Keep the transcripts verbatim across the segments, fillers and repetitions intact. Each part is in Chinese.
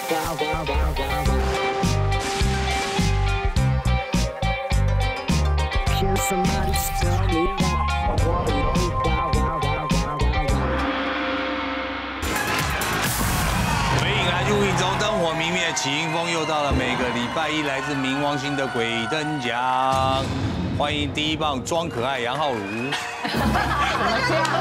录影中灯火明灭，起迎风又到了每个礼拜一来自冥王星的鬼灯奖，欢迎第一棒装可爱杨浩儒。 怎么这样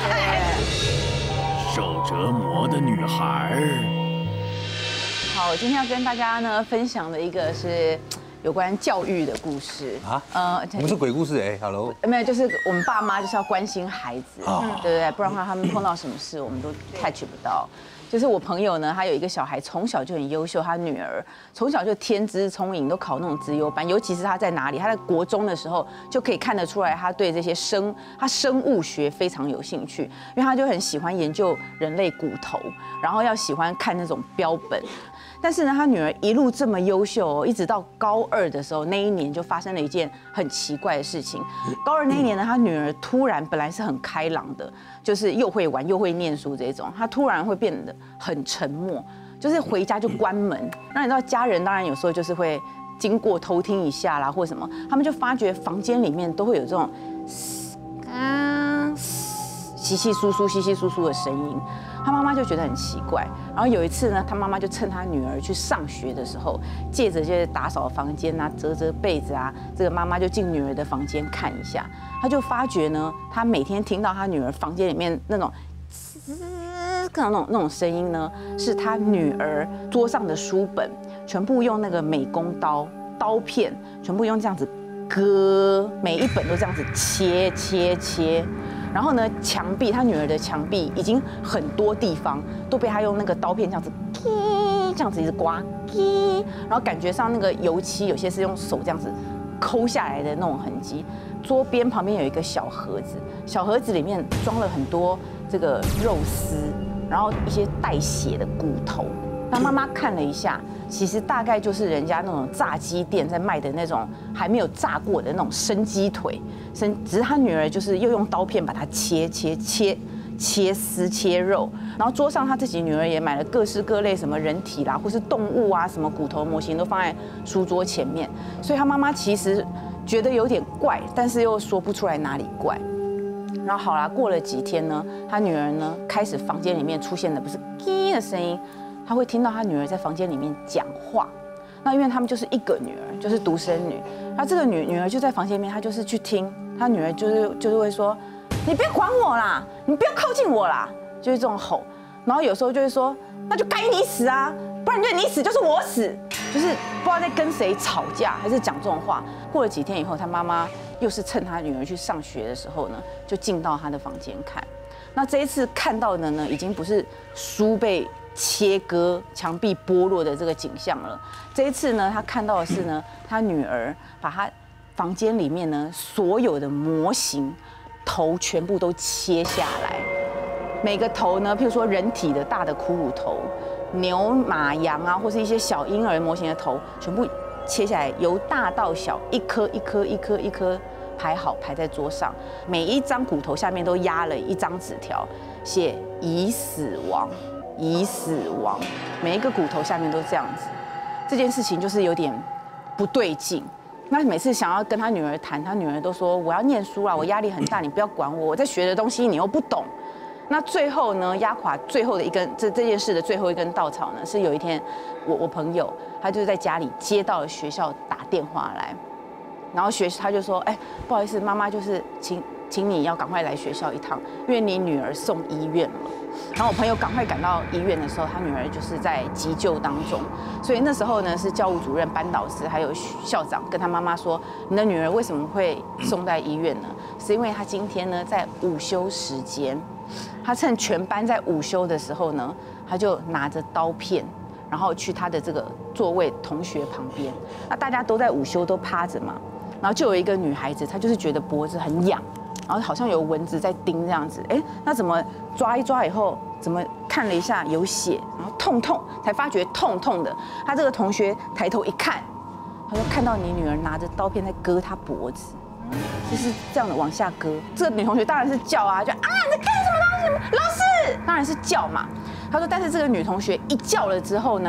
子？ 受折磨的女孩。 好，我今天要跟大家呢分享的一个是有关教育的故事啊。呃，我们是鬼故事哎 ，Hello。 没有，就是我们爸妈就是要关心孩子，对不对？不然的话他们碰到什么事，我们都 catch 不到。 就是我朋友呢，他有一个小孩，从小就很优秀，他女儿从小就天资聪颖，都考那种资优班。尤其是他在哪里，他在国中的时候就可以看得出来，他对这些生他生物学非常有兴趣，因为他就很喜欢研究人类骨头，然后要喜欢看那种标本。 但是呢，他女儿一路这么优秀哦，一直到高二的时候，那一年就发生了一件很奇怪的事情。高二那一年呢，他女儿突然本来是很开朗的，就是又会玩又会念书这种，她突然会变得很沉默，就是回家就关门。那你知道家人当然有时候就是会经过偷听一下啦，或什么，他们就发觉房间里面都会有这种啊稀稀疏疏、稀稀疏疏的声音。 他妈妈就觉得很奇怪，然后有一次呢，他妈妈就趁他女儿去上学的时候，借着就是打扫房间啊、折折被子啊，这个妈妈就进女儿的房间看一下，他就发觉呢，他每天听到他女儿房间里面那种滋各种那种那种声音呢，是他女儿桌上的书本全部用那个美工刀刀片，全部用这样子割，每一本都这样子切切切。 然后呢，墙壁，他女儿的墙壁已经很多地方都被他用那个刀片这样子，这样子一直刮，然后感觉上那个油漆有些是用手这样子抠下来的那种痕迹。桌边旁边有一个小盒子，小盒子里面装了很多这个肉丝，然后一些带血的骨头。那妈妈看了一下，其实大概就是人家那种炸鸡店在卖的那种还没有炸过的那种生鸡腿，生只是他女儿就是又用刀片把它切切切切丝切肉，然后桌上他自己女儿也买了各式各类什么人体啦或是动物啊什么骨头模型都放在书桌前面，所以他妈妈其实觉得有点怪，但是又说不出来哪里怪。然后好啦，过了几天呢，他女儿呢开始房间里面出现的不是滴的声音。 他会听到他女儿在房间里面讲话，那因为他们就是一个女儿，就是独生女，那这个女女儿就在房间里面，她就是去听，她女儿就是就是会说，你不要管我啦，你不要靠近我啦，就是这种吼，然后有时候就会说，那就该你死啊，不然就你死就是我死，就是不知道在跟谁吵架，还是讲这种话。过了几天以后，他妈妈又是趁他女儿去上学的时候呢，就进到他的房间看，那这一次看到的呢，已经不是书被 切割、墙壁剥落的这个景象了。这一次呢，他看到的是呢，他女儿把他房间里面呢所有的模型头全部都切下来，每个头呢，譬如说人体的大的骷髅头、牛、马、羊啊，或是一些小婴儿模型的头，全部切下来，由大到小，一颗一颗一颗一颗排好，排在桌上。每一张骨头下面都压了一张纸条，写已死亡。 已死亡，每一个骨头下面都这样子，这件事情就是有点不对劲。那每次想要跟他女儿谈，他女儿都说我要念书啊，我压力很大，你不要管我，我在学的东西你又不懂。那最后呢，压垮最后的一根这这件事的最后一根稻草呢，是有一天我我朋友他就是在家里接到了学校打电话来，然后学他就说，哎，不好意思，妈妈就是请请你要赶快来学校一趟，因为你女儿送医院了。 然后我朋友赶快赶到医院的时候，他女儿就是在急救当中，所以那时候呢是教务主任、班导师还有校长跟他妈妈说：“你的女儿为什么会送在医院呢？是因为她今天呢在午休时间，她趁全班在午休的时候呢，她就拿着刀片，然后去她的这个座位同学旁边。那大家都在午休都趴着嘛，然后就有一个女孩子，她就是觉得脖子很痒。” 然后好像有蚊子在叮这样子，哎，那怎么抓一抓以后，怎么看了一下有血，然后痛痛，才发觉痛痛的。他这个同学抬头一看，他就看到你女儿拿着刀片在割他脖子，就是这样的往下割。这个女同学当然是叫啊，就啊你在干什么东西？老师，当然是叫嘛。他说，但是这个女同学一叫了之后呢，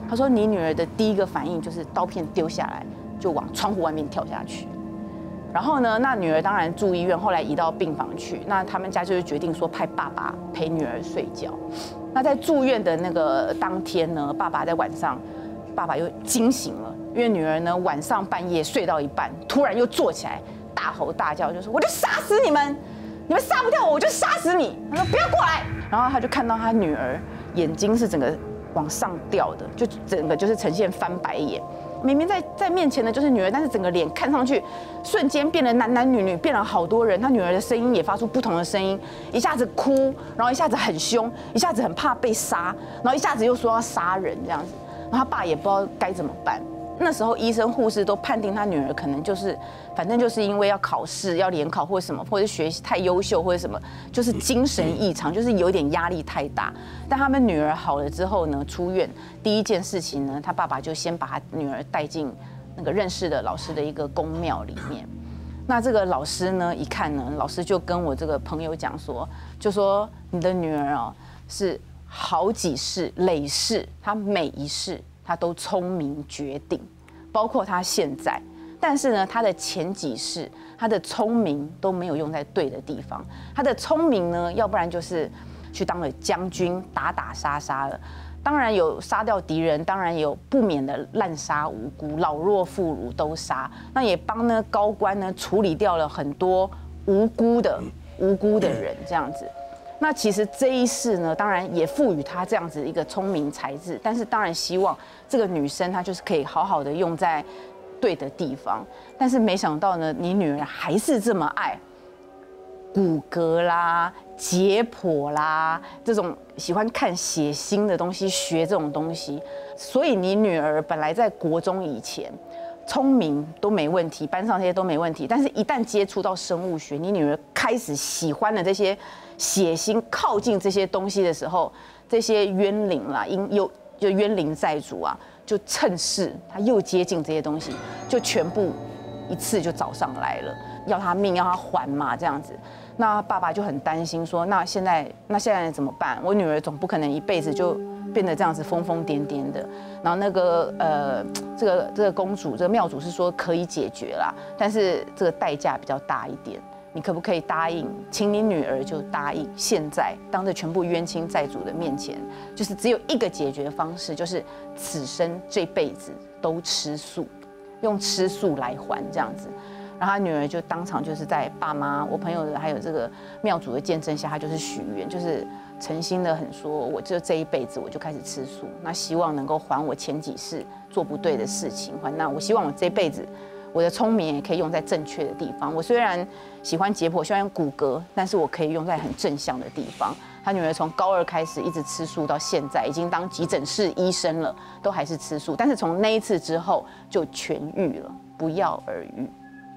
他说你女儿的第一个反应就是刀片丢下来，就往窗户外面跳下去。然后呢，那女儿当然住医院，后来移到病房去。那他们家就是决定说派爸爸陪女儿睡觉。那在住院的那个当天呢，爸爸在晚上，爸爸又惊醒了，因为女儿呢晚上半夜睡到一半，突然又坐起来，大吼大叫，就说我就杀死你们，你们杀不掉我，我就杀死你。他说不要过来。然后他就看到他女儿眼睛是整个往上掉的，就整个就是呈现翻白眼。明明在在面前的就是女儿，但是整个脸看上去瞬间变了男男女女，变了好多人。他女儿的声音也发出不同的声音，一下子哭，然后一下子很凶，一下子很怕被杀，然后一下子又说要杀人这样子。然后他爸也不知道该怎么办。那时候医生护士都判定他女儿可能就是，反正就是因为要考试、要联考或者什么，或者学习太优秀或者什么，就是精神异常，就是有点压力太大。但他们女儿好了之后呢，出院第一件事情呢，他爸爸就先把他女儿带进那个认识的老师的一个宫庙里面。那这个老师呢，一看呢，老师就跟我这个朋友讲说，就说你的女儿哦是好几世累世，她每一世。他都聪明绝顶，包括他现在，但是呢，他的前几世，他的聪明都没有用在对的地方。他的聪明呢，要不然就是去当了将军，打打杀杀了，当然有杀掉敌人，当然有不免的滥杀无辜，老弱妇孺都杀。那也帮呢高官呢处理掉了很多无辜的无辜的人，这样子。那其实这一世呢，当然也赋予她这样子一个聪明才智，但是当然希望这个女生她就是可以好好的用在对的地方。但是没想到呢，你女儿还是这么爱骨骼啦、解剖啦，这种喜欢看血腥的东西，学这种东西。所以你女儿本来在国中以前聪明都没问题，班上这些都没问题，但是一旦接触到生物学，你女儿开始喜欢了这些血腥，靠近这些东西的时候，这些冤灵啦，因又就冤灵债主啊，就趁势他又接近这些东西，就全部一次就找上来了，要他命，要他还嘛，这样子。那爸爸就很担心说，那现在那现在怎么办？我女儿总不可能一辈子就变得这样子疯疯癫癫的。然后那个呃，这个这个公主，这个庙主是说可以解决啦，但是这个代价比较大一点。你可不可以答应，请你女儿就答应，现在当着全部冤亲债主的面前，就是只有一个解决方式，就是此生这辈子都吃素，用吃素来还这样子。然后他女儿就当场就是在爸妈、我朋友的还有这个庙主的见证下，他就是许愿，就是诚心的很说，我就这一辈子我就开始吃素，那希望能够还我前几世做不对的事情，还那我希望我这辈子我的聪明也可以用在正确的地方。我虽然喜欢解剖，喜欢骨骼，但是我可以用在很正向的地方。他女儿从高二开始一直吃素到现在，已经当急诊室医生了，都还是吃素。但是从那一次之后就痊愈了，不药而愈。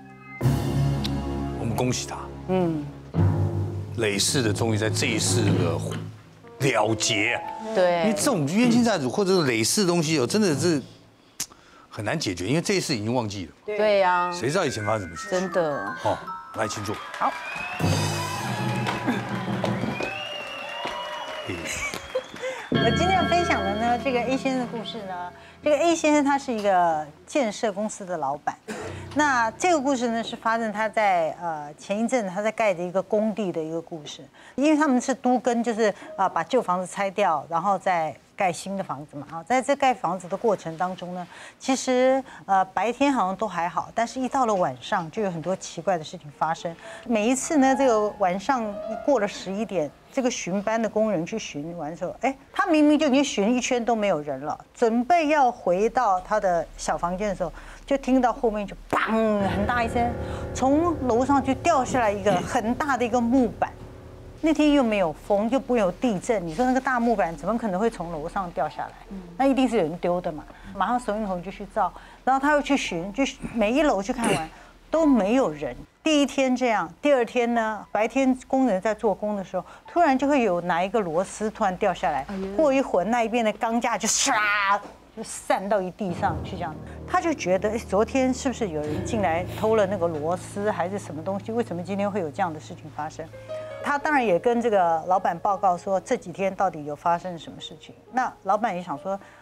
我们恭喜他，嗯，累世的终于在这一世这个了结。 对， 因为这种冤亲债主或者是累世的东西哦，真的是很难解决，因为这一世已经忘记了。 对呀， 谁知道以前发生什么事？ 真的。 哦，来，请坐。 好。 我今天要分享的呢，这个 A 先生的故事呢，这个 A 先生他是一个建设公司的老板。那这个故事呢，是发生他在呃前一阵他在盖的一个工地的一个故事。因为他们是都更，就是啊把旧房子拆掉，然后再盖新的房子嘛。啊，在这盖房子的过程当中呢，其实呃白天好像都还好，但是一到了晚上就有很多奇怪的事情发生。每一次呢，这个晚上一过了十一点。这个巡班的工人去巡完之后，哎，他明明就已经巡一圈都没有人了，准备要回到他的小房间的时候，就听到后面就砰很大一声，从楼上就掉下来一个很大的一个木板。那天又没有风，又不会有地震，你说那个大木板怎么可能会从楼上掉下来？那一定是有人丢的嘛。马上手电筒就去照，然后他又去巡，就每一楼去看完都没有人。第一天这样，第二天呢，白天工人在做工的时候，突然就会有哪一个螺丝突然掉下来，过一会儿那一边的钢架就唰就散到一地上去，这样，他就觉得，哎，昨天是不是有人进来偷了那个螺丝还是什么东西？为什么今天会有这样的事情发生？他当然也跟这个老板报告说这几天到底有发生什么事情。那老板也想说，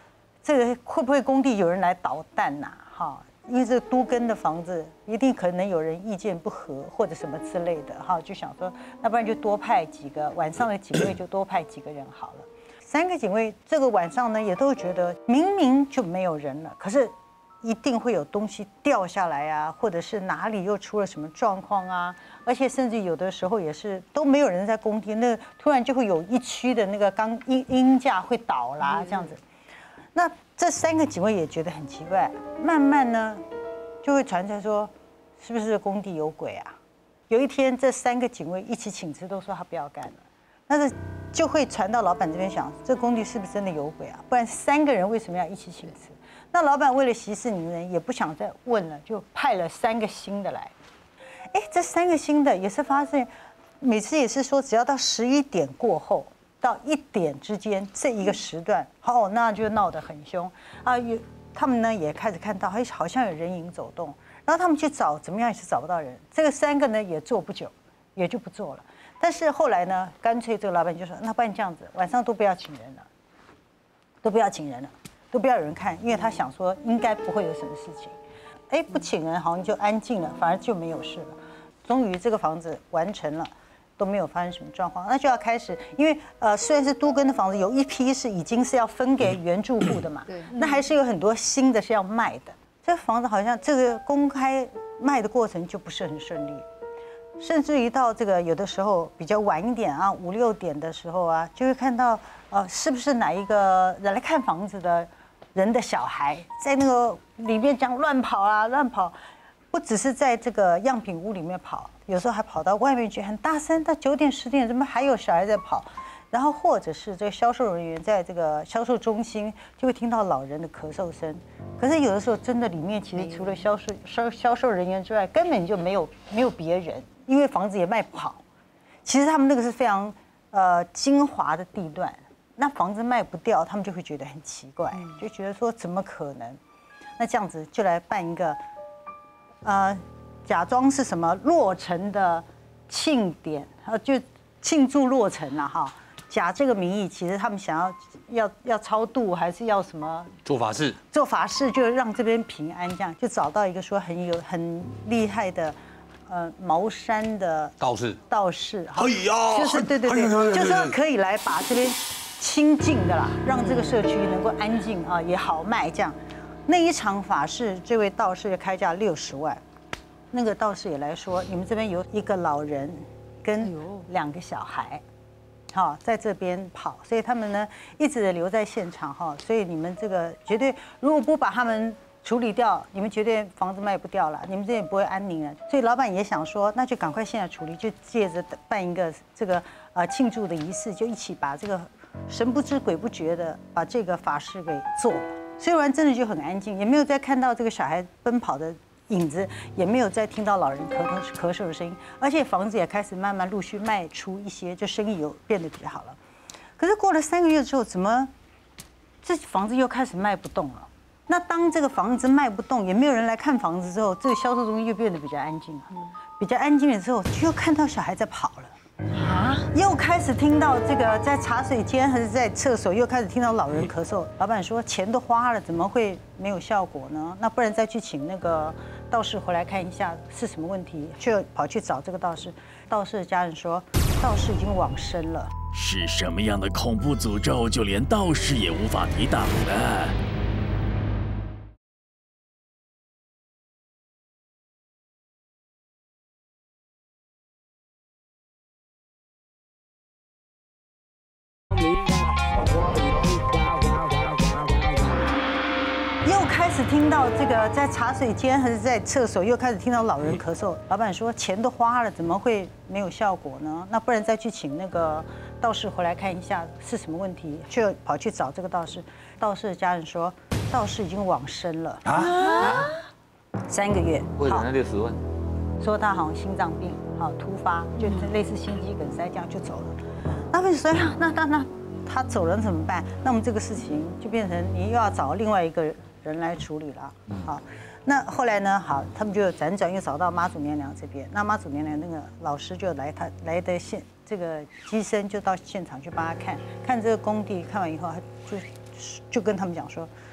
这个会不会工地有人来捣蛋呐？哈，因为这都更的房子，一定可能有人意见不合或者什么之类的，哈，就想说，那不然就多派几个晚上的警卫，就多派几个人好了。三个警卫这个晚上呢，也都觉得明明就没有人了，可是一定会有东西掉下来啊，或者是哪里又出了什么状况啊，而且甚至有的时候也是都没有人在工地，那突然就会有一区的那个钢鹰鹰架会倒啦，这样子。那这三个警卫也觉得很奇怪，慢慢呢就会传出来说，是不是工地有鬼啊？有一天这三个警卫一起请辞，都说他不要干了。但是就会传到老板这边想，这工地是不是真的有鬼啊？不然三个人为什么要一起请辞？那老板为了息事宁人，也不想再问了，就派了三个新的来。哎，这三个新的也是发现，每次也是说，只要到十一点过后到一点之间这一个时段，哦，那就闹得很凶啊。有他们呢也开始看到，哎，好像有人影走动，然后他们去找，怎么样也是找不到人。这个三个呢也做不久，也就不做了。但是后来呢，干脆这个老板就说，那不然这样子，晚上都不要请人了，都不要请人了，都不要有人看，因为他想说应该不会有什么事情。哎，不请人好像就安静了，反而就没有事了。终于这个房子完成了，都没有发生什么状况，那就要开始，因为呃虽然是都更的房子，有一批是已经是要分给原住户的嘛，对，那还是有很多新的是要卖的。这房子好像这个公开卖的过程就不是很顺利。甚至于到这个有的时候比较晚一点啊，五六点的时候啊，就会看到呃，是不是哪一个人来看房子的人的小孩在那个里面这样乱跑啊，乱跑，不只是在这个样品屋里面跑，有时候还跑到外面去，很大声，到九点十点怎么还有小孩在跑？然后或者是这个销售人员在这个销售中心就会听到老人的咳嗽声，可是有的时候真的里面其实除了销售销销售人员之外，根本就没有没有别人。因为房子也卖不好，其实他们那个是非常呃精华的地段，那房子卖不掉，他们就会觉得很奇怪，就觉得说怎么可能？那这样子就来办一个，呃，假装是什么落成的庆典，呃，就庆祝落成了哈，假这个名义，其实他们想要要要超度，还是要什么做法事？ 做法事就让这边平安，这样就找到一个说很有很厉害的。呃，茅山的道士， 道士， 哎呀， 就是对对对，就是说可以来把这边清净的啦，让这个社区能够安静啊，也好卖这样。那一场法事，这位道士开价六十万，那个道士也来说，你们这边有一个老人跟两个小孩，好在这边跑，所以他们呢一直留在现场哈，所以你们这个绝对如果不把他们处理掉，你们绝对房子卖不掉了，你们这也不会安宁了。所以老板也想说，那就赶快现在处理，就借着办一个这个呃庆祝的仪式，就一起把这个神不知鬼不觉的把这个法事给做了。虽然真的就很安静，也没有再看到这个小孩奔跑的影子，也没有再听到老人咳嗽咳嗽的声音，而且房子也开始慢慢陆续卖出一些，就生意有变得比较好了。可是过了三个月之后，怎么这房子又开始卖不动了？那当这个房子卖不动，也没有人来看房子之后，这个销售中心又变得比较安静了。比较安静了之后，就又看到小孩在跑了。啊！又开始听到这个在茶水间还是在厕所，又开始听到老人咳嗽。老板说钱都花了，怎么会没有效果呢？那不然再去请那个道士回来看一下是什么问题，就跑去找这个道士。道士的家人说，道士已经往生了。 是什么样的恐怖诅咒，就连道士也无法抵挡的？ 又开始听到这个在茶水间还是在厕所，又开始听到老人咳嗽。老板说钱都花了，怎么会没有效果呢？那不然再去请那个道士回来看一下是什么问题，就跑去找这个道士。道士的家人说，道士已经往生了啊，三个月。 为了那六十万， 说他好像心脏病，好突发，就类似心肌梗塞这样就走了。那为什么？那那那他走了怎么办？那我们这个事情就变成你又要找另外一个人来处理了。好，那后来呢？好，他们就辗转又找到妈祖娘娘这边。那妈祖娘娘那个老师就来，他来的现这个机身就到现场去帮他看看这个工地。看完以后，他就就跟他们讲说，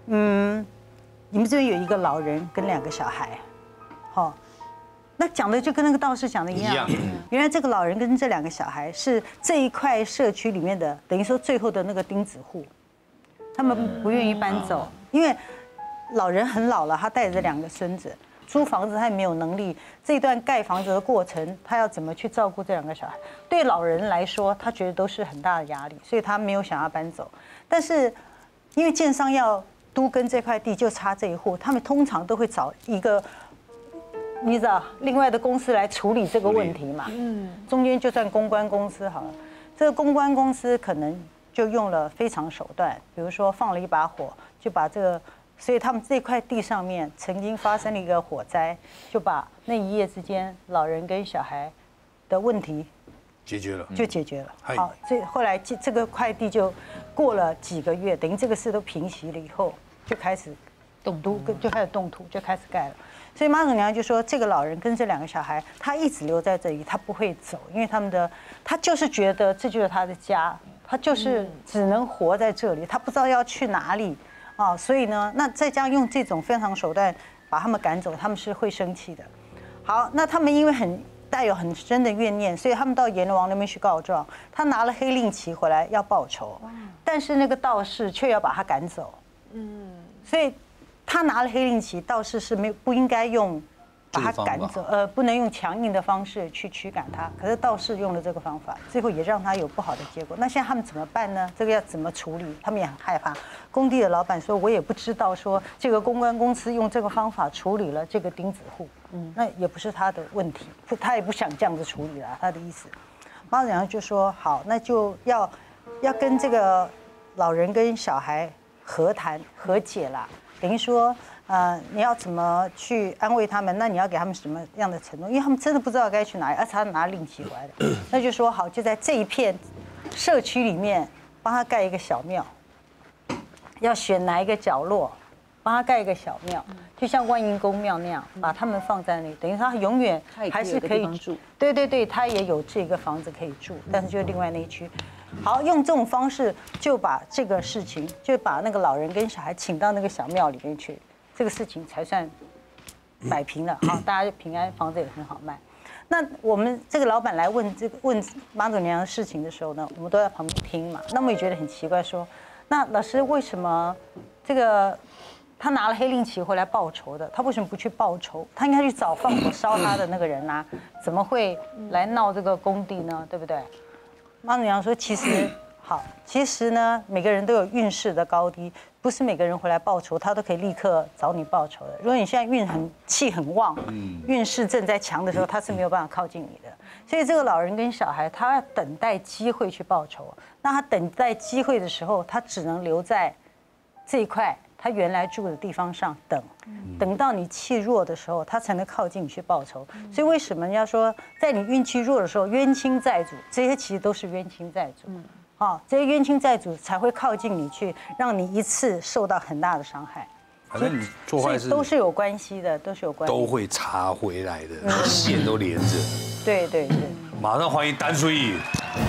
嗯，你们这边有一个老人跟两个小孩，好，那讲的就跟那个道士讲的一样。原来这个老人跟这两个小孩是这一块社区里面的，等于说最后的那个钉子户，他们不愿意搬走，因为老人很老了，他带着两个孙子。租房子他也没有能力，这一段盖房子的过程，他要怎么去照顾这两个小孩？对老人来说，他觉得都是很大的压力，所以他没有想要搬走。但是，因为建商要都跟这块地就差这一户，他们通常都会找一个，你知道，另外的公司来处理这个问题嘛。嗯。中间就算公关公司好了，这个公关公司可能就用了非常手段，比如说放了一把火，就把这个。所以他们这块地上面曾经发生了一个火灾，就把那一夜之间老人跟小孩的问题解决了， 就解决了。好，这后来这这个块地就过了几个月，等于这个事都平息了以后，就开始动土，就开始动土，就开始盖了。所以妈祖娘就说，这个老人跟这两个小孩，他一直留在这里，他不会走，因为他们的他就是觉得这就是他的家，他就是只能活在这里，他不知道要去哪里。啊，所以呢，那再加上用这种非常手段把他们赶走，他们是会生气的。好，那他们因为很带有很深的怨念，所以他们到阎罗王那边去告状。他拿了黑令旗回来要报仇，但是那个道士却要把他赶走。嗯，所以他拿了黑令旗，道士是没不应该用把他赶走，呃，不能用强硬的方式去驱赶他。可是道士用了这个方法，最后也让他有不好的结果。那现在他们怎么办呢？这个要怎么处理？他们也很害怕。工地的老板说：“我也不知道，说这个公关公司用这个方法处理了这个钉子户，嗯，那也不是他的问题，他也不想这样子处理了。他的意思，妈祖娘就说：好，那就要要跟这个老人跟小孩和谈和解啦，等于说。”呃，你要怎么去安慰他们？那你要给他们什么样的承诺？因为他们真的不知道该去哪里，而且他拿令旗回来的，那就说好，就在这一片社区里面帮他盖一个小庙，要选哪一个角落，帮他盖一个小庙，就像万应公庙那样，把他们放在那里，等于他永远还是可以住。对对对，他也有这个房子可以住，但是就另外那一区。好，用这种方式就把这个事情，就把那个老人跟小孩请到那个小庙里面去。这个事情才算摆平了，好，大家平安，房子也很好卖。那我们这个老板来问这个问妈祖娘的事情的时候呢，我们都在旁边听嘛。那我们也觉得很奇怪，说，那老师为什么这个他拿了黑令旗回来报仇的，他为什么不去报仇？他应该去找放火烧他的那个人啊，怎么会来闹这个工地呢？对不对？妈祖娘说，其实好，其实呢，每个人都有运势的高低。不是每个人回来报仇，他都可以立刻找你报仇的。如果你现在运很气很旺，运势正在强的时候，他是没有办法靠近你的。所以这个老人跟小孩，他要等待机会去报仇。那他等待机会的时候，他只能留在这一块他原来住的地方上等，等到你气弱的时候，他才能靠近你去报仇。所以为什么要说，在你运气弱的时候，冤亲债主，这些其实都是冤亲债主。啊，这些冤亲债主才会靠近你去，让你一次受到很大的伤害。 反正你做坏事都是有关系的，都是有关系， 都会查回来的，线都连着。 对对对。 马上欢迎丹水义。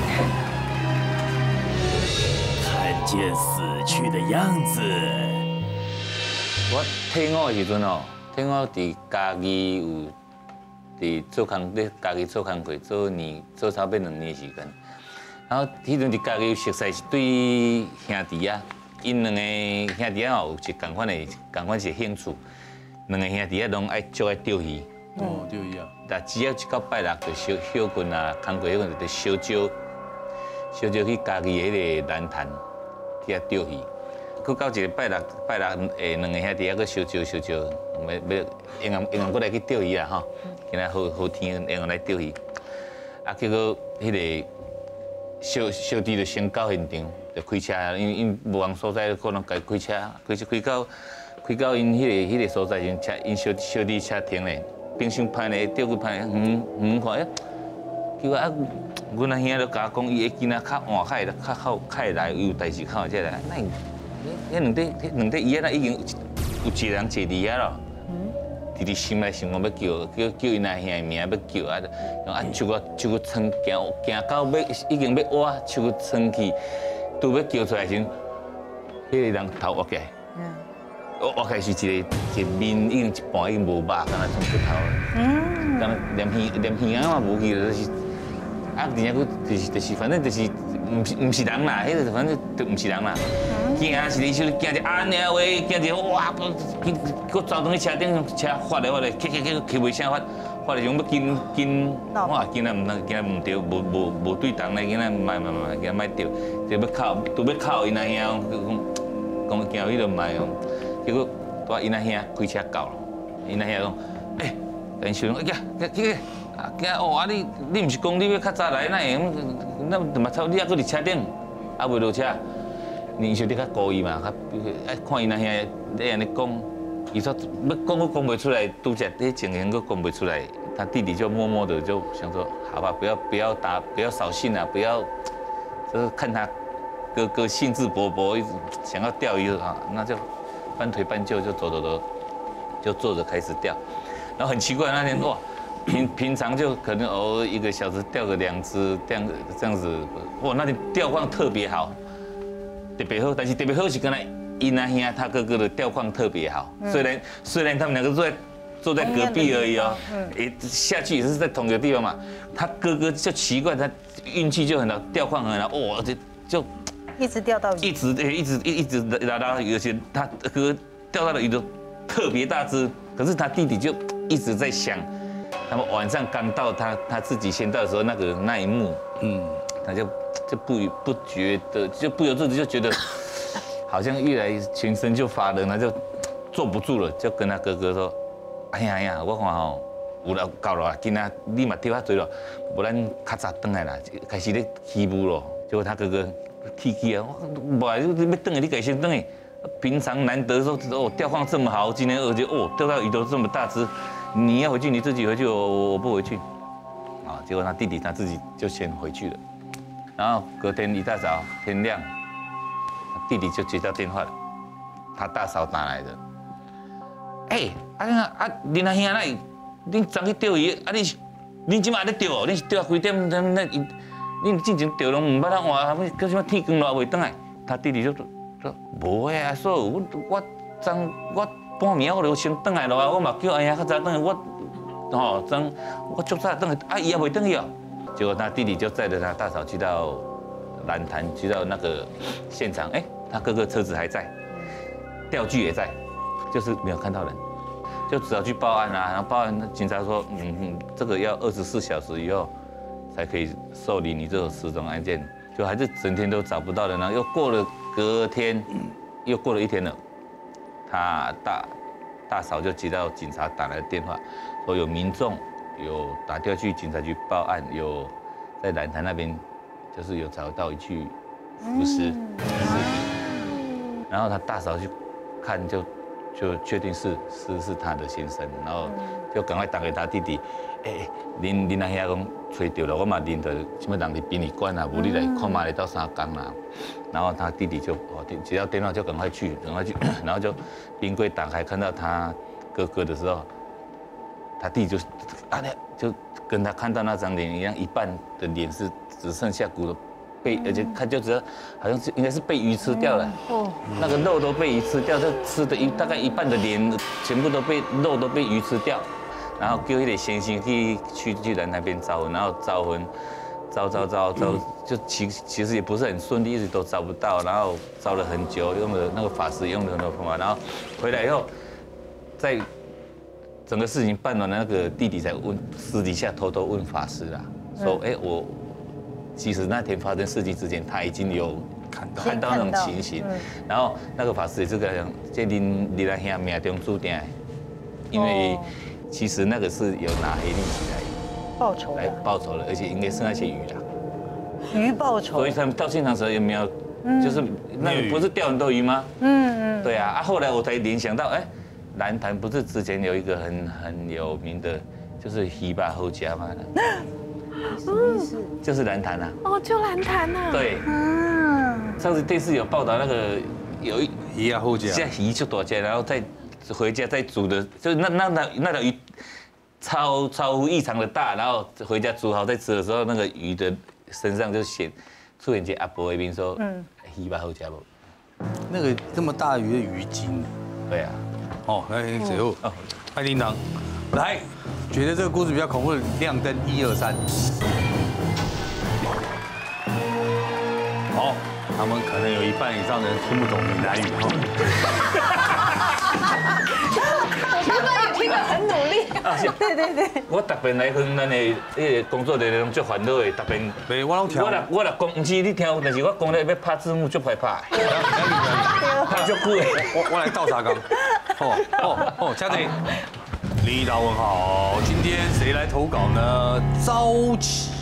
看见死去的样子。 我退伍的时阵哦，退伍伫家己有伫做工，咧家己做工课，做年做差不多两年时间。然后迄阵伫家己有熟悉是对兄弟啊，因两个兄弟啊有一共款的共款是兴趣，两个兄弟啊拢爱足爱钓鱼。 哦，钓鱼啊！ 但只要一到拜六就烧烧棍啊，工课迄阵就烧蕉，烧蕉去家己的迄个蓝潭去遐钓鱼。佮到一个拜六，拜六诶两个兄弟啊，佮烧蕉烧蕉，要要阴暗阴暗过来去钓鱼啊吼，今仔好好天阴暗来钓鱼，啊结果迄个。小小弟就先到现场，就开车，因为因无人所在，可能家开车，开车开到开到因迄个迄个所在时，车因小小弟车停咧，冰箱歹咧，钓具歹咧，远远看，结果啊，阮阿兄就甲我讲，伊个囡仔较换开，较好开来有代志较才来，那迄两块两块鱼仔已经有一个人坐伫遐咯。伫伫心内想讲要叫叫叫因阿兄的名要叫啊，啊手个手个撑行行到要已经要挖手个撑去，拄要叫出来时，迄个人头挖起来， 我我开始一个一个面已经一半已经无肉，敢若剩骨头了。嗯。敢若连鱼连鱼啊嘛无去，就是啊，而且佫就是就是反正就是。 唔是唔是人啦，迄个反正就唔是人啦。惊是你手惊一安尼话，惊一哇，佮佮走动去车顶，车发来发来，去去去去袂啥发，发来想要紧紧，哇，紧啊唔能，紧啊唔对，无无无对档咧，紧啊唔卖卖卖，紧啊卖掉，就要靠，都要靠因阿兄讲讲惊迄个唔卖，结果我因阿兄开车到了，因阿兄讲，诶，等小龙，哎呀，去去。 啊！哦，啊你你唔是讲你要较早来，那会那嘛操你还搁伫车顶，啊未落车，你是你较故意嘛？较哎看伊那遐咧安尼讲，伊说要讲都讲袂出来，拄则迄情形都讲袂出来，他弟弟就默默的就想说，好吧，不要不要打，不要扫兴啊，不要，就是看他哥哥兴致勃勃，一直想要钓鱼啊，那就半推半就就走走走，就坐着开始钓，然后很奇怪那天哇。 平平常就可能偶尔一个小时钓个两只，这样这样子，哇，那天钓况特别好，特别好。但是特别好是跟他伊那兄他哥哥的钓况特别好，虽然虽然他们两个坐在坐在隔壁而已哦，也下去也是在同一个地方嘛。他哥哥就奇怪，他运气就很好，钓况很好，哇，就就一直钓到鱼， 一直一直一直拉拉鱼，而且他哥钓到的鱼都特别大只，可是他弟弟就一直在想。 他们晚上刚到，他他自己先到的时候，那个那一幕，嗯，他就就不不觉得，就不由自主就觉得，好像越来全身就发冷了，就坐不住了，就跟他哥哥说：“哎呀哎呀，我看吼，有了够了，今仔你嘛钓遐多了，不然较早回来啦，开始咧欺负咯。”结果他哥哥气气啊，我无你要回来，你家先回来。平常难得说哦钓况这么好，今天而且哦钓到鱼都这么大只。 你要回去，你自己回去，我我不回去，啊！结果他弟弟他自己就先回去了，然后隔天一大早天亮，弟弟就接到电话了，他大嫂打来的，哎，啊啊，恁阿兄那，恁昨去钓鱼，啊你，恁今晚在钓哦，恁是钓几点？那那，恁之前钓拢唔捌当换，可什么天光了未回来？他弟弟就说，无诶，阿嫂，我我昨我。 半暝我就先回来咯，我嘛叫哎呀较早回来，我吼昨我足早回来，啊伊也未回去哦。结果他弟弟就载着他大嫂去到蓝潭，去到那个现场，哎，他哥哥车子还在，钓具也在，就是没有看到人，就只好去报案啊。然后报案，警察说，嗯嗯，这个要二十四小时以后才可以受理你这种失踪案件，就还是整天都找不到人，然后又过了隔天，又过了一天了。 他大大嫂就接到警察打来的电话，说有民众有打电话去警察局报案，有在蓝潭那边就是有找到一具浮尸尸体，然后他大嫂去看就就确定是是是他的先生，然后就赶快打给他弟弟，哎，恁恁阿兄讲找到了，我嘛认得什么人伫殡仪馆啊，无你来看嘛来到三工啦。 然后他弟弟就哦接到电话就赶快去，赶快去，然后就冰柜打开看到他哥哥的时候，他弟就啊那就跟他看到那张脸一样，一半的脸是只剩下骨头，被而且他就知道好像是应该是被鱼吃掉了，哦，那个肉都被鱼吃掉，就吃的一大概一半的脸全部都被肉都被鱼吃掉，然后叫那个先生去去去来那边招魂，然后招魂。 招招招招，就其其实也不是很顺利，一直都找不到，然后招了很久，用了那个法师用了很多方法，然后回来以后，在整个事情办完了，那个弟弟才问私底下偷偷问法师啦，说，哎，我其实那天发生事情之前，他已经有看到看到那种情形，然后那个法师也是跟他讲，这您你来兄命中注定，因为其实那个是有拿黑力气来。 报仇来报仇了，而且应该是那些鱼啦， 鱼报仇。 所以他们到现场的时候有没有，就是那个不是钓很多鱼吗？嗯嗯。对啊，啊后来我才联想到，哎，蓝潭不是之前有一个很很有名的，就是鱼吧后家吗？ 什么意思？ 就是蓝潭啊。 哦，就蓝潭啊。 对。嗯。上次电视有报道那个有一鱼啊后家， 现在鱼就多家，然后再回家再煮的，就是那那那那条鱼。 超超乎异常的大，然后回家煮好再吃的时候，那个鱼的身上就显出现一阿伯那边说，嗯，鱼吧好吃不？ 那个这么大鱼的鱼筋， 对啊。 哦，来最后，爱叮当，来，觉得这个故事比较恐怖的亮灯，一二三。好，他们可能有一半以上的人听不懂闽南语哈。 我刚刚也听得很努力。对对对。 我特别来分咱的迄个工作人员足烦恼的，特别。 对，我拢听。 我若我若讲，唔是你听，但是我讲咧要拍字幕足歹拍，拍足久的。 我我来倒茶缸。哦哦哦，嘉玲，李大文好，今天谁来投稿呢？朝起。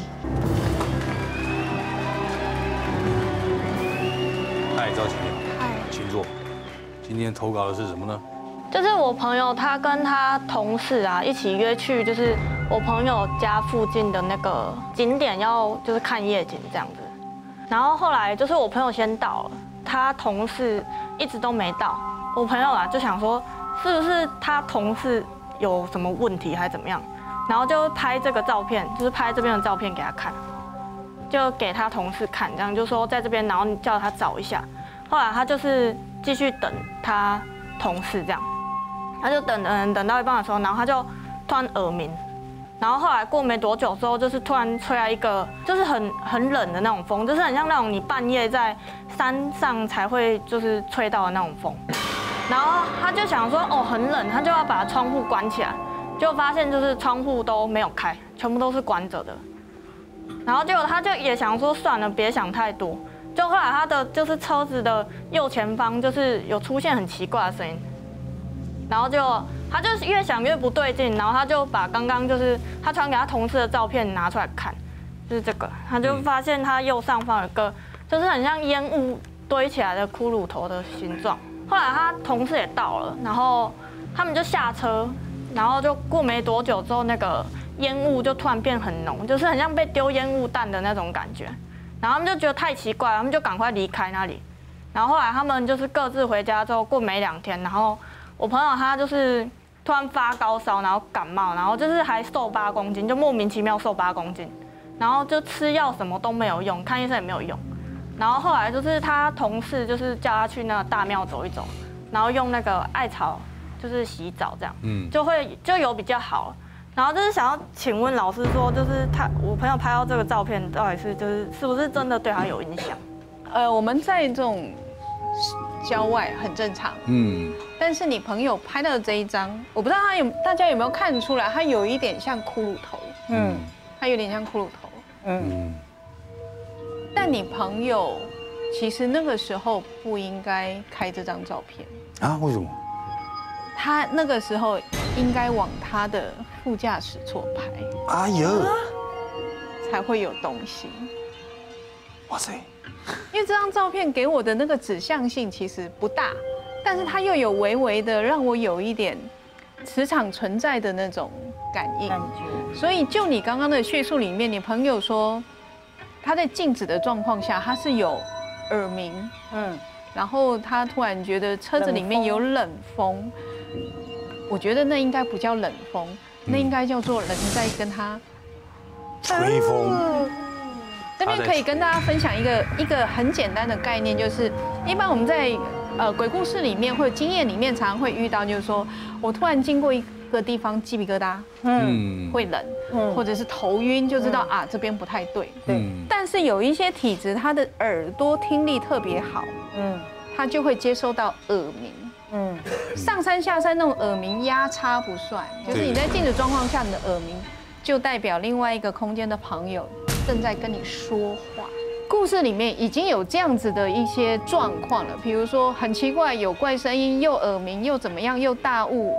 嗨，赵琪， 嗨， 请坐。今天投稿的是什么呢？ 就是我朋友他跟他同事啊一起约去，就是我朋友家附近的那个景点，要就是看夜景这样子。然后后来就是我朋友先到了，他同事一直都没到。我朋友啊就想说，是不是他同事有什么问题还是怎么样？然后就拍这个照片，就是拍这边的照片给他看。就给他同事看，这样就说在这边，然后叫他找一下。后来他就是继续等他同事这样，他就等等等到一半的时候，然后他就突然耳鸣，然后后来过没多久之后，就是突然吹来一个就是很很冷的那种风，就是很像那种你半夜在山上才会就是吹到的那种风。然后他就想说哦很冷，他就要把窗户关起来，结果发现就是窗户都没有开，全部都是关着的。然后结果他就也想说算了，别想太多。就后来他的就是车子的右前方就是有出现很奇怪的声音，然后就他就越想越不对劲，然后他就把刚刚就是他传给他同事的照片拿出来看，就是这个，他就发现他右上方有个就是很像烟雾堆起来的骷髅头的形状。后来他同事也到了，然后他们就下车，然后就过没多久之后，那个烟雾就突然变很浓，就是很像被丢烟雾弹的那种感觉。然后他们就觉得太奇怪了，他们就赶快离开那里。然后后来他们就是各自回家之后，过没两天，然后我朋友他就是突然发高烧，然后感冒，然后就是还瘦八公斤，就莫名其妙瘦八公斤，然后就吃药什么都没有用，看医生也没有用。然后后来就是他同事就是叫他去那个大庙走一走，然后用那个艾草就是洗澡这样，嗯，就会就有比较好。然后就是想要请问老师说，就是他我朋友拍到这个照片，到底是就是是不是真的对他有影响？ 呃，我们在这种郊外很正常， 嗯， 但是你朋友拍到的这一张，我不知道他有大家有没有看出来，他有一点像骷髅头，嗯，他有点像骷髅头，嗯。但你朋友其实那个时候不应该开这张照片啊？为什么？ 他那个时候应该往他的副驾驶座拍。 哎呦， 才会有东西。 哇塞！ 因为这张照片给我的那个指向性其实不大，但是它又有微微的让我有一点磁场存在的那种感应。感觉。所以就你刚刚的叙述里面，你朋友说他在静止的状况下，他是有耳鸣，嗯，然后他突然觉得车子里面有冷风，我觉得那应该不叫冷风，那应该叫做人在跟他吹风。 这边可以跟大家分享一个一个很简单的概念，就是一般我们在呃鬼故事里面或者经验里面常常会遇到，就是说我突然经过一个地方鸡皮疙瘩，嗯，会冷，嗯，或者是头晕，就知道啊这边不太对，对。但是有一些体质，他的耳朵听力特别好，嗯，他就会接收到耳鸣，嗯，上山下山那种耳鸣压差不算，就是你在静止状况下你的耳鸣，就代表另外一个空间的朋友正在跟你说话。故事里面已经有这样子的一些状况了，比如说很奇怪，有怪声音，又耳鸣，又怎么样，又大雾。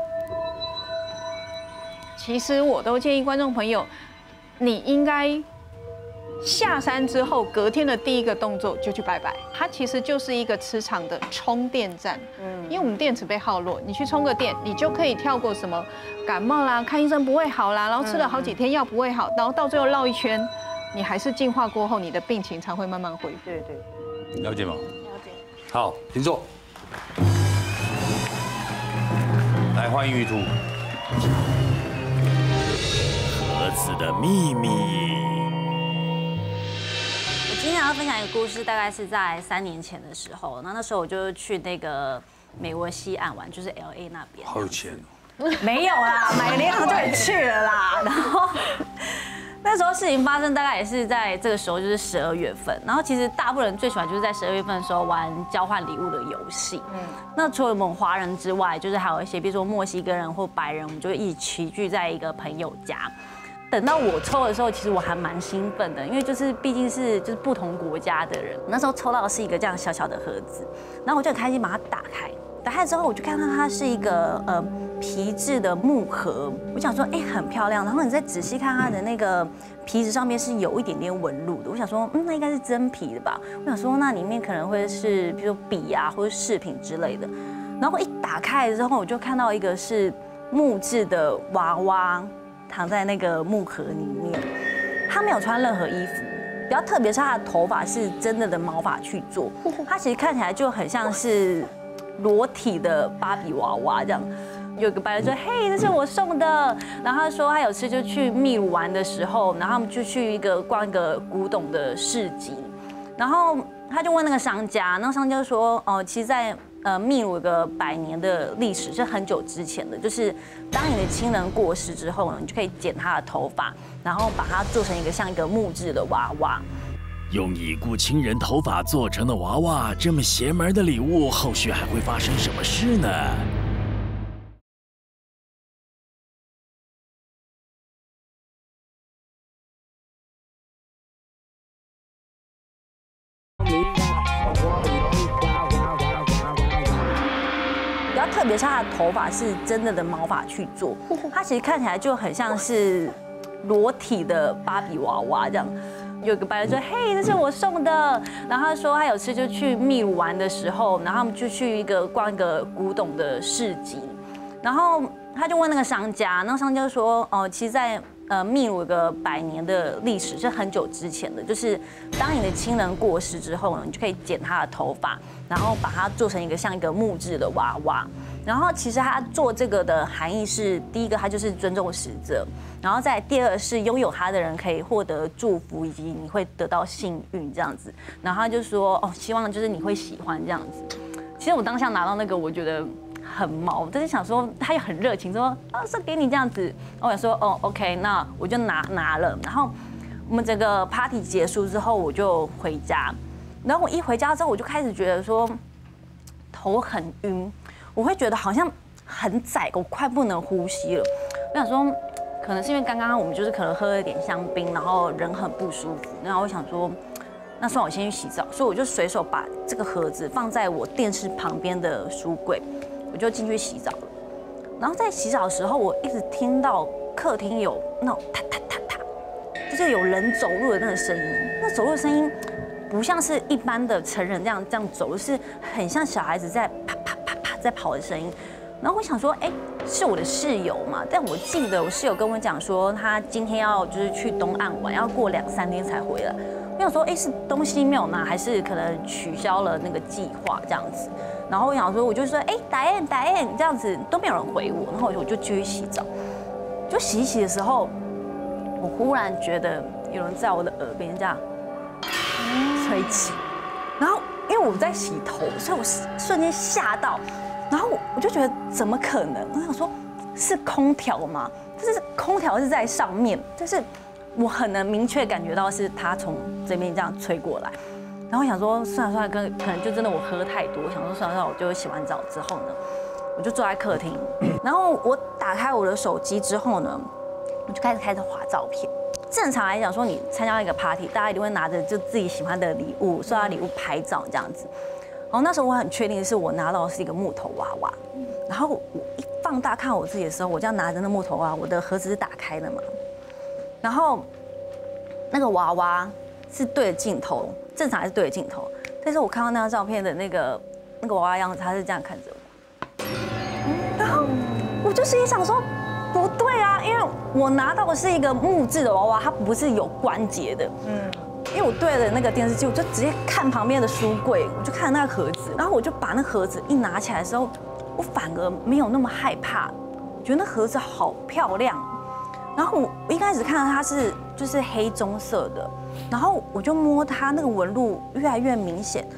其实我都建议观众朋友，你应该下山之后，隔天的第一个动作就去拜拜。它其实就是一个磁场的充电站，嗯，因为我们电池被耗弱，你去充个电，你就可以跳过什么感冒啦，看医生不会好啦，然后吃了好几天药不会好，然后到最后绕一圈，你还是进化过后，你的病情才会慢慢恢复。对对， 了解吗？ 了解。 好，请坐。来，欢迎玉兔。 盒子的秘密。 我今天要分享一个故事，大概是在三年前的时候，那那时候我就去那个美国西岸玩，就是 L A 那边。 好有钱哦！没有啦，买个联航就可以去了啦。然后那时候事情发生大概也是在这个时候，就是十二月份。然后其实大部分人最喜欢就是在十二月份的时候玩交换礼物的游戏。嗯，那除了我们华人之外，就是还有一些比如说墨西哥人或白人，我们就会一起齐聚在一个朋友家。等到我抽的时候，其实我还蛮兴奋的，因为就是毕竟是就是不同国家的人。那时候抽到的是一个这样小小的盒子，然后我就很开心把它打开。打开之后，我就看到它是一个呃皮质的木盒，我想说，哎，很漂亮。然后你再仔细看它的那个皮质上面是有一点点纹路的，我想说，嗯，那应该是真皮的吧？我想说，那里面可能会是比如说笔啊或者饰品之类的。然后一打开之后，我就看到一个是木质的娃娃躺在那个木盒里面，他没有穿任何衣服。比较特别是他的头发是真的的毛发去做，他其实看起来就很像是裸体的芭比娃娃这样。有个白人说：“嘿，这是我送的。”然后他说他有次就去秘鲁玩的时候，然后他们就去一个逛一个古董的市集，然后他就问那个商家，那个商家就说：“哦，其实在呃秘鲁有个百年的历史，是很久之前的，就是当你的亲人过世之后呢，你就可以剪他的头发，然后把它做成一个像一个木质的娃娃。” 用已故亲人头发做成的娃娃，这么邪门的礼物，后续还会发生什么事呢？ 比较特别是他的头发是真的的毛发去做，他其实看起来就很像是裸体的芭比娃娃这样。有个白人说：“嘿，这是我送的。”然后他说他有次就去秘鲁玩的时候，然后他们就去一个逛一个古董的市集，然后他就问那个商家，那个商家就说：“哦，其实在呃秘鲁有个百年的历史，是很久之前的，就是当你的亲人过世之后呢，你就可以剪他的头发，然后把它做成一个像一个木质的娃娃。”然后其实他做这个的含义是，第一个他就是尊重死者，然后再第二是拥有他的人可以获得祝福，以及你会得到幸运这样子。然后他就说哦，希望就是你会喜欢这样子。其实我当下拿到那个，我觉得很毛，但是想说他也很热情，说啊是给你这样子。我想说哦 OK， 那我就拿拿了。然后我们整个 party 结束之后，我就回家。然后我一回家之后，我就开始觉得说头很晕。我会觉得好像很窄，我快不能呼吸了。我想说，可能是因为刚刚我们就是可能喝了点香槟，然后人很不舒服。然后我想说，那算我先去洗澡，所以我就随手把这个盒子放在我电视旁边的书柜，我就进去洗澡了。然后在洗澡的时候，我一直听到客厅有那种踏踏踏踏，就是有人走路的那个声音。那走路的声音不像是一般的成人这样这样走，是很像小孩子在啪啪啪啪在跑的声音。然后我想说，哎，是我的室友嘛？但我记得我室友跟我讲说，他今天要就是去东岸玩，要过两三天才回来。我想说，哎，是东西没有拿，还是可能取消了那个计划这样子？然后我想说，我就说，哎，打雁打雁这样子都没有人回我，然后我就继续洗澡。就洗一洗的时候，我忽然觉得有人在我的耳边这样吹气，然后因为我在洗头，所以我瞬间吓到。然后我就觉得怎么可能？我想说，是空调吗？但是空调是在上面，但是我很能明确感觉到是它从这边这样吹过来。然后我想说，算了算了，跟可能就真的我喝太多。我想说，算了算了，我就洗完澡之后呢，我就坐在客厅，然后我打开我的手机之后呢，我就开始开始滑照片。正常来讲说，你参加一个 party， 大家一定会拿着就自己喜欢的礼物、收到礼物拍照这样子。然后那时候我很确定的是我拿到的是一个木头娃娃，然后我一放大看我自己的时候，我这样拿着那木头娃娃，我的盒子是打开的嘛，然后那个娃娃是对着镜头，正常还是对着镜头，但是我看到那张照片的那个那个娃娃样子，他是这样看着我，然后我就心里想说不对啊，因为我拿到的是一个木质的娃娃，它不是有关节的，嗯。因为我对着那个电视机，我就直接看旁边的书柜，我就看那个盒子，然后我就把那盒子一拿起来的时候，我反而没有那么害怕，我觉得那盒子好漂亮。然后我一开始看到它是就是黑棕色的，然后我就摸它那个纹路越来越明显，然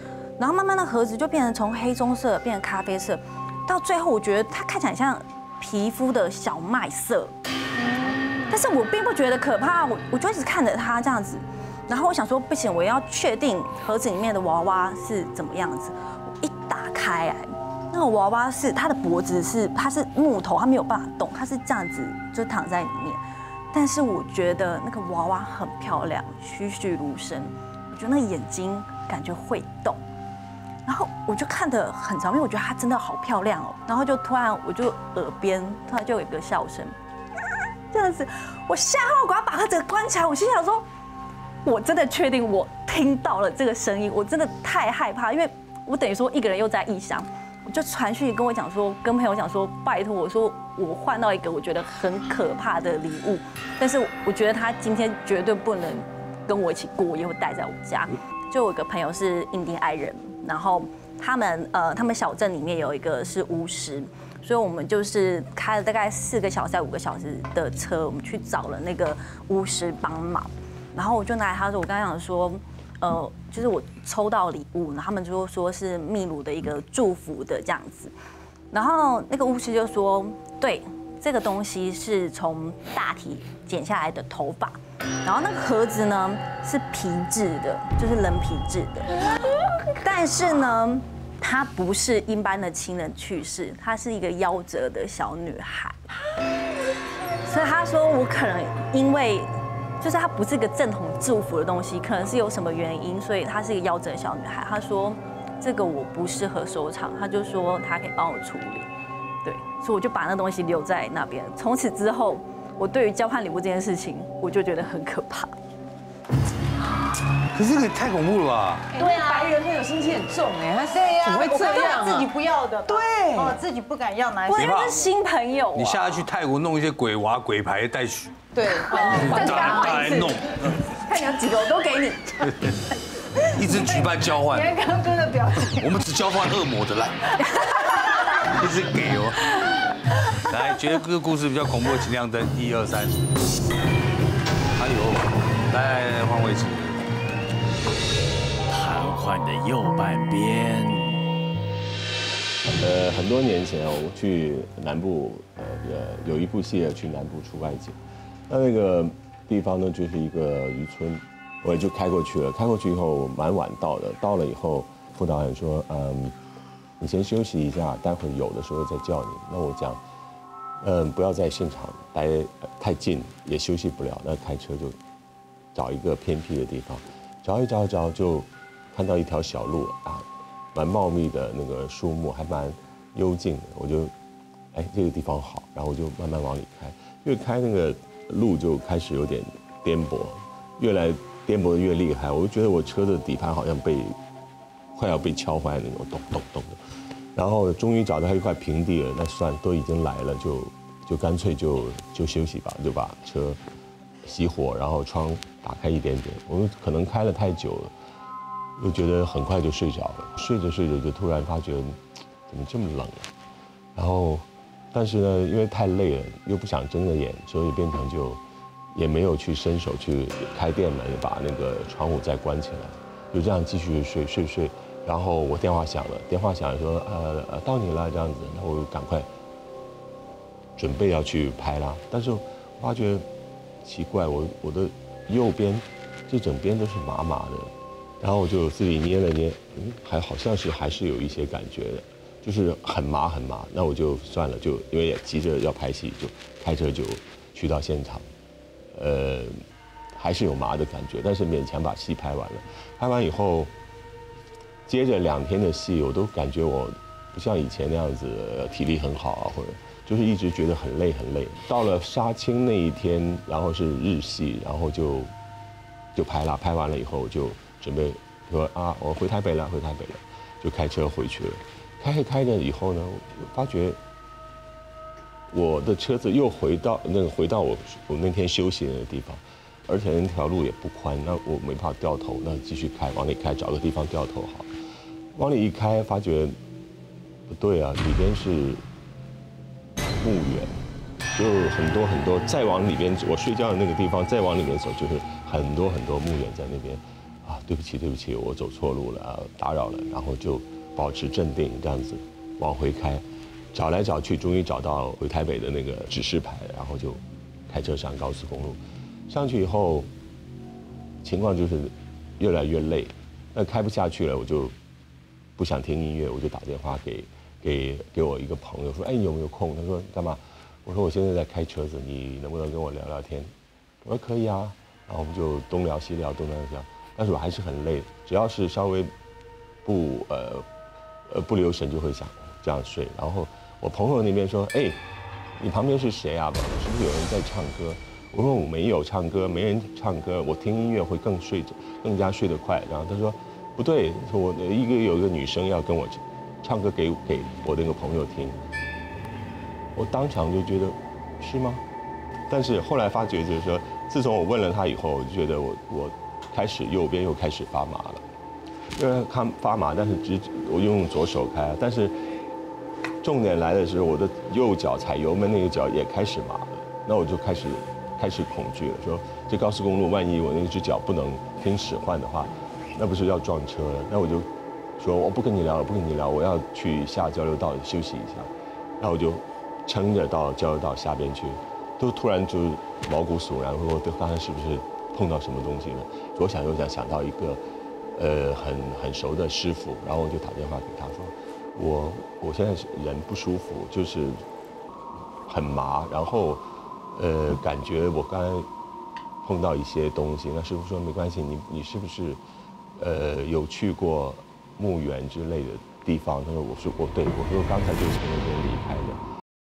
然后慢慢的盒子就变成从黑棕色变成咖啡色，到最后我觉得它看起来像皮肤的小麦色，但是我并不觉得可怕，我我就一直看着它这样子，然后我想说不行，我要确定盒子里面的娃娃是怎么样子。我一打开来，那个娃娃是它的脖子是它是木头，它没有办法动，它是这样子就躺在里面。但是我觉得那个娃娃很漂亮，栩栩如生，我觉得那眼睛感觉会动。然后我就看得很长，因为我觉得她真的好漂亮哦。然后就突然我就耳边突然就有一个笑声，这样子，我吓坏，我赶快把盒子关起来。我心想说，我真的确定我听到了这个声音，我真的太害怕，因为我等于说一个人又在异乡，我就传讯跟我讲说，跟朋友讲说，拜托我说我换到一个我觉得很可怕的礼物，但是我觉得他今天绝对不能跟我一起过夜，会待在我家。就我有个朋友是印第安人，然后他们呃，他们小镇里面有一个是巫师，所以我们就是开了大概四个小时、五个小时的车，我们去找了那个巫师帮忙。然后我就拿来他说，我刚刚讲说，呃，就是我抽到礼物，然后他们就说是秘鲁的一个祝福的这样子。然后那个巫师就说，对，这个东西是从大体剪下来的头发。然后那个盒子呢是皮质的，就是人皮质的，但是呢，她不是一般的亲人去世，她是一个夭折的小女孩。所以他说我可能因为就是她不是个正统祝福的东西，可能是有什么原因，所以她是一个夭折的小女孩。他说这个我不适合收藏，他就说他可以帮我处理，对，所以我就把那东西留在那边。从此之后，我对于交换礼物这件事情，我就觉得很可怕。 可是这个太恐怖了吧？ 对啊，白人会有心机很重哎，他对呀， 怎么会这样自己不要的， 对， 哦，自己不敢要拿。 我以为是新朋友， 你下次去泰国弄一些鬼娃鬼牌带去， 对，再给他大来弄， 看你要几个我都给你。 一直举办交换。 你看刚刚哥的表情， 我们只交换恶魔的来，一直给哦。来，觉得这个故事比较恐怖，请亮灯，一二三。哎呦，来来来，换位置。 瘫痪的右半边。 呃，很多年前我去南部，呃呃，有一部戏去南部出外景，那那个地方呢就是一个渔村，我也就开过去了。开过去以后蛮晚到的，到了以后副导演说，嗯，你先休息一下，待会有的时候再叫你。那我讲，嗯，不要在现场待太近，也休息不了，那开车就找一个偏僻的地方，找一找找就看到一条小路啊。蛮茂密的那个树木，还蛮幽静的。我就，哎，这个地方好，然后我就慢慢往里开。越开那个路就开始有点颠簸，越来颠簸的越厉害。我就觉得我车的底盘好像被快要被敲坏那种，咚咚咚的。然后终于找到一块平地了，那算都已经来了，就就干脆就就休息吧，就把车熄火，然后窗打开一点点。我们可能开了太久了。又觉得很快就睡着了，睡着睡着就突然发觉，怎么这么冷啊？然后，但是呢，因为太累了，又不想睁着眼，所以变成就也没有去伸手去开店门，把那个窗户再关起来，就这样继续睡睡睡。然后我电话响了，电话响了说呃呃到你了这样子，那我赶快准备要去拍啦。但是发觉奇怪，我我的右边这整边都是麻麻的。然后我就自己捏了捏，嗯，还好像是还是有一些感觉的，就是很麻很麻。那我就算了，就因为也急着要拍戏，就开车就去到现场，呃，还是有麻的感觉，但是勉强把戏拍完了。拍完以后，接着两天的戏，我都感觉我不像以前那样子体力很好啊，或者就是一直觉得很累很累。到了杀青那一天，然后是日戏，然后就就拍了，拍完了以后就。准备说啊，我回台北了，回台北了，就开车回去了。开着开着以后呢，发觉我的车子又回到那个回到我我那天休息的那个地方，而且那条路也不宽，那我没办法掉头，那继续开，往里开，找个地方掉头好。往里一开，发觉不对啊，里边是墓园，就很多很多。再往里边，我睡觉的那个地方，再往里面走就是很多很多墓园在那边。啊， 对不起对不起，我走错路了，打扰了，然后就保持镇定这样子往回开，找来找去，终于找到回台北的那个指示牌，然后就开车上高速公路，上去以后情况就是越来越累，那开不下去了，我就不想听音乐，我就打电话给给给我一个朋友说，哎，你有没有空？他说干嘛？我说我现在在开车子，你能不能跟我聊聊天？我说可以啊，然后我们就东聊西聊，东聊西聊，但是我还是很累，只要是稍微不呃呃不留神就会想这样睡。然后我朋友那边说，哎，你旁边是谁啊？是不是有人在唱歌？我说我没有唱歌，没人唱歌，我听音乐会更睡着，更加睡得快。然后他说不对，我一个有一个女生要跟我唱歌给给我那个朋友听。我当场就觉得，是吗？但是后来发觉，就是说，自从我问了他以后，我就觉得我我开始右边又开始发麻了，因为看发麻，但是只我用左手开，但是重点来的时候，我的右脚踩油门那个脚也开始麻了，那我就开始开始恐惧了，说这高速公路万一我那只脚不能听使唤的话，那不是要撞车了？那我就说我不跟你聊了，不跟你聊，我要去下交流道休息一下，然后我就。撑着到交流道下边去，都突然就毛骨悚然，说刚才是不是碰到什么东西了？左想右想，想到一个，呃，很很熟的师傅，然后我就打电话给他说，我我现在人不舒服，就是很麻，然后，呃，感觉我刚才碰到一些东西。那师傅说没关系，你你是不是，呃，有去过墓园之类的地方？他说我说我对，我说刚才就是从那边离开的。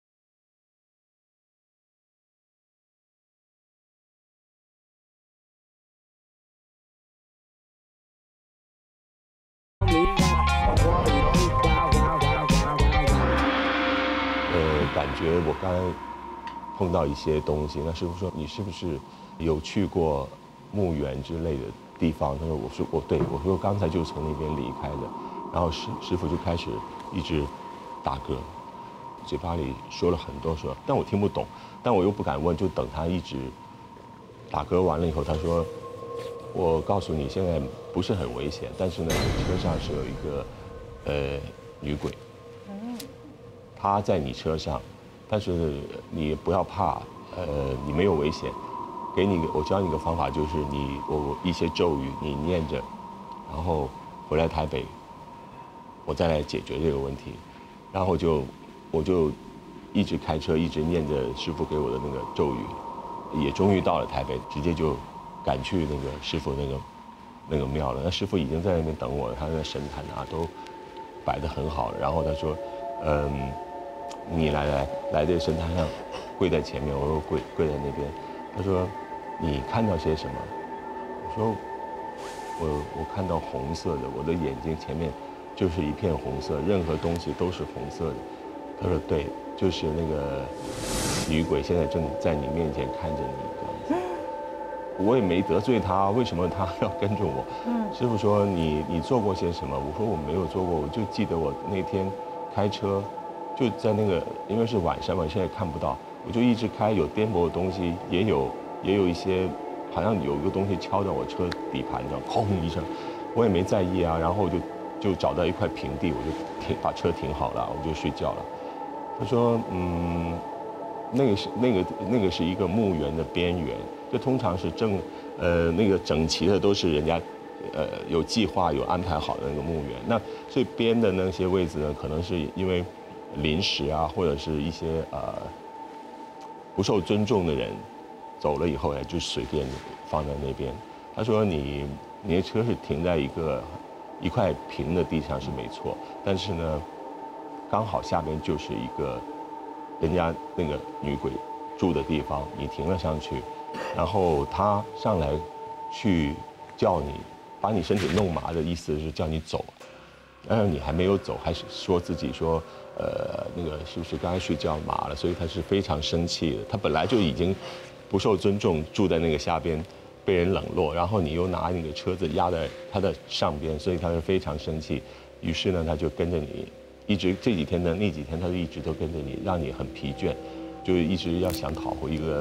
感觉我刚才碰到一些东西，那师傅说你是不是有去过墓园之类的地方？他说我说我对，我说刚才就从那边离开的，然后师师傅就开始一直打嗝，嘴巴里说了很多说，但我听不懂，但我又不敢问，就等他一直打嗝完了以后，他说我告诉你现在不是很危险，但是呢车上是有一个呃女鬼。他在你车上，但是你不要怕，呃，你没有危险。给你，我教你一个方法，就是你我一些咒语你念着，然后回来台北，我再来解决这个问题。然后就我就一直开车，一直念着师傅给我的那个咒语，也终于到了台北，直接就赶去那个师傅那个那个庙了。那师傅已经在那边等我了，他的神坛啊都摆得很好了。然后他说，嗯。你来来来这个神坛上，跪在前面，我说跪跪在那边。他说，你看到些什么？我说，我我看到红色的，我的眼睛前面就是一片红色，任何东西都是红色的。他说对，就是那个女鬼现在正在你面前看着你这样子。我也没得罪他，为什么他要跟着我？嗯，师傅说你你做过些什么？我说我没有做过，我就记得我那天开车。就在那个，因为是晚上嘛，现在看不到，我就一直开，有颠簸的东西，也有也有一些，好像有一个东西敲到我车底盘上，轰一声，我也没在意啊，然后就就找到一块平地，我就停把车停好了，我就睡觉了。他说，嗯，那个是那个那个是一个墓园的边缘，这通常是正呃那个整齐的都是人家。呃，有计划、有安排好的那个墓园，那最边的那些位置呢，可能是因为临时啊，或者是一些呃不受尊重的人走了以后呢，就随便放在那边。他说你你的车是停在一个一块平的地上是没错，但是呢，刚好下边就是一个人家那个女鬼住的地方，你停了上去，然后他上来去叫你。把你身体弄麻的意思是叫你走，但是你还没有走，还是说自己说，呃，那个是不是刚才睡觉麻了？所以他是非常生气的。他本来就已经不受尊重，住在那个下边，被人冷落，然后你又拿那个车子压在他的上边，所以他是非常生气。于是呢，他就跟着你，一直这几天呢，那几天他就一直都跟着你，让你很疲倦，就一直要想讨回一个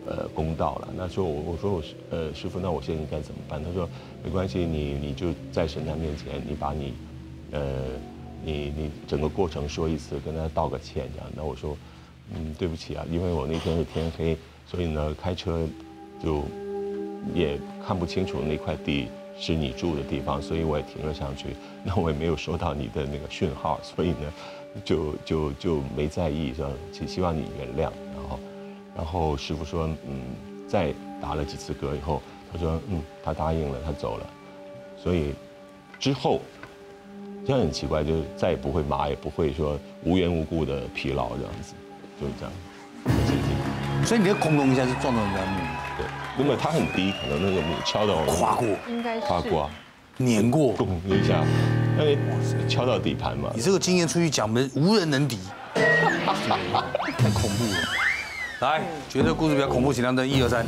呃公道了。那说我我说我呃师傅，那我现在应该怎么办？他说没关系，你你就在神坛面前，你把你呃你你整个过程说一次，跟他道个歉这样。那我说嗯对不起啊，因为我那天是天黑，所以呢开车就也看不清楚那块地是你住的地方，所以我也停了上去。那我也没有收到你的那个讯号，所以呢就就就没在意，说希希望你原谅。然后然后师傅说嗯再打了几次嗝以后，他说嗯他答应了，他走了。所以之后这样很奇怪，就是再也不会麻，也不会说无缘无故的疲劳这样子，就是这样。 所以你的空洞一下是撞到人家木， 对，因为它很低，可能那个木敲到划过， 应该是划过， 碾过， 咚一下，因为敲到底盘嘛。 你这个经验出去讲，我们无人能敌，太恐怖了。来，觉得故事比较恐怖，请亮灯，一二三。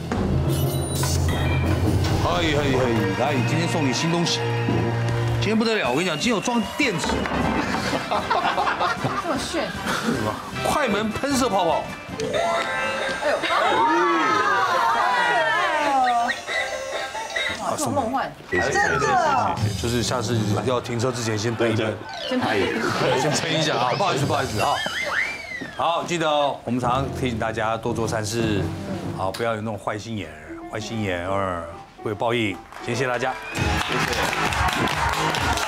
嘿嘿嘿，来，今天送你新东西。今天不得了，我跟你讲，今天有装电池， 这么炫， 是什么？快门喷射泡泡。哎呦， 哇，这么梦幻， 真的， 就是下次要停车之前先喷一喷， 先拍， 先喷一下啊，不好意思，不好意思啊。好，记得哦，我们常常提醒大家多做善事，好，不要有那种坏心眼儿，坏心眼儿会有报应。谢谢大家，谢谢。